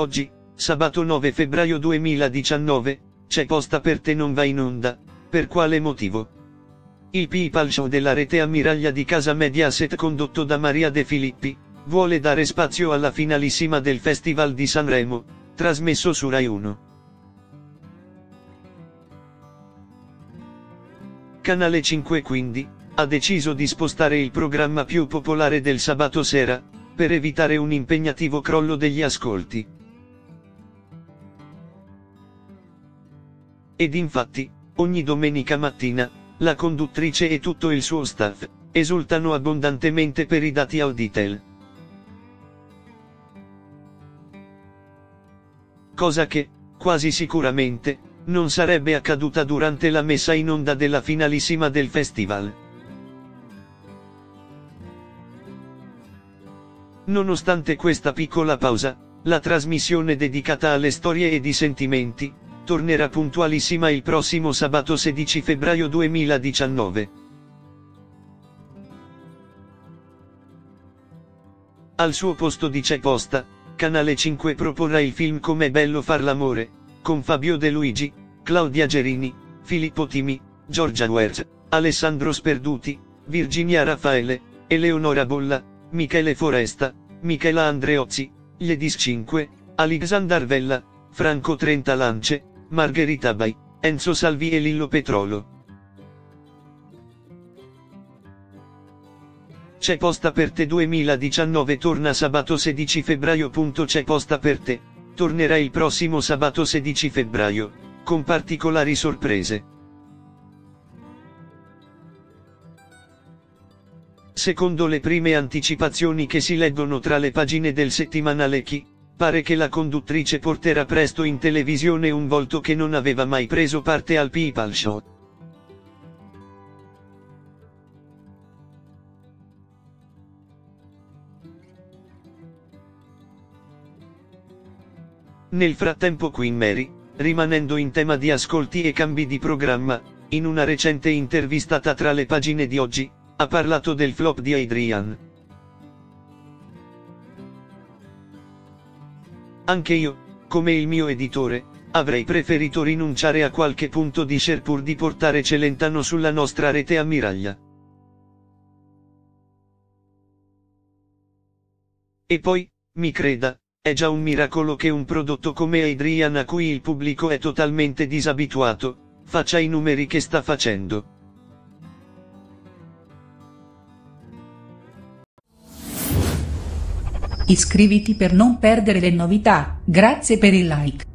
Oggi, sabato 9 febbraio 2019, C'è posta per te non va in onda. Per quale motivo? Il People Show della rete ammiraglia di casa Mediaset condotto da Maria De Filippi, vuole dare spazio alla finalissima del Festival di Sanremo, trasmesso su Rai 1. Canale 5 quindi, ha deciso di spostare il programma più popolare del sabato sera, per evitare un impegnativo crollo degli ascolti. Ed infatti, ogni domenica mattina, la conduttrice e tutto il suo staff, esultano abbondantemente per i dati Auditel. Cosa che, quasi sicuramente, non sarebbe accaduta durante la messa in onda della finalissima del festival. Nonostante questa piccola pausa, la trasmissione dedicata alle storie ed i sentimenti, tornerà puntualissima il prossimo sabato 16 febbraio 2019. Al suo posto di C'è posta, Canale 5 proporrà il film Com'è bello far l'amore, con Fabio De Luigi, Claudia Gerini, Filippo Timi, Giorgia Werth, Alessandro Sperduti, Virginia Raffaele, Eleonora Bolla, Michele Foresta, Michela Andreozzi, Gledis 5, Alexander Vella, Franco Trentalance, Margherita Bai, Enzo Salvi e Lillo Petrolo. C'è posta per te 2019 torna sabato 16 febbraio. C'è posta per te tornerà il prossimo sabato 16 febbraio, con particolari sorprese. Secondo le prime anticipazioni che si leggono tra le pagine del settimanale Chi, pare che la conduttrice porterà presto in televisione un volto che non aveva mai preso parte al People Show. Nel frattempo Queen Mary, rimanendo in tema di ascolti e cambi di programma, in una recente intervistata tra le pagine di Oggi, ha parlato del flop di Adrian. Anche io, come il mio editore, avrei preferito rinunciare a qualche punto di share pur di portare Celentano sulla nostra rete ammiraglia. E poi, mi creda, è già un miracolo che un prodotto come Adrian, a cui il pubblico è totalmente disabituato, faccia i numeri che sta facendo. Iscriviti per non perdere le novità, grazie per il like.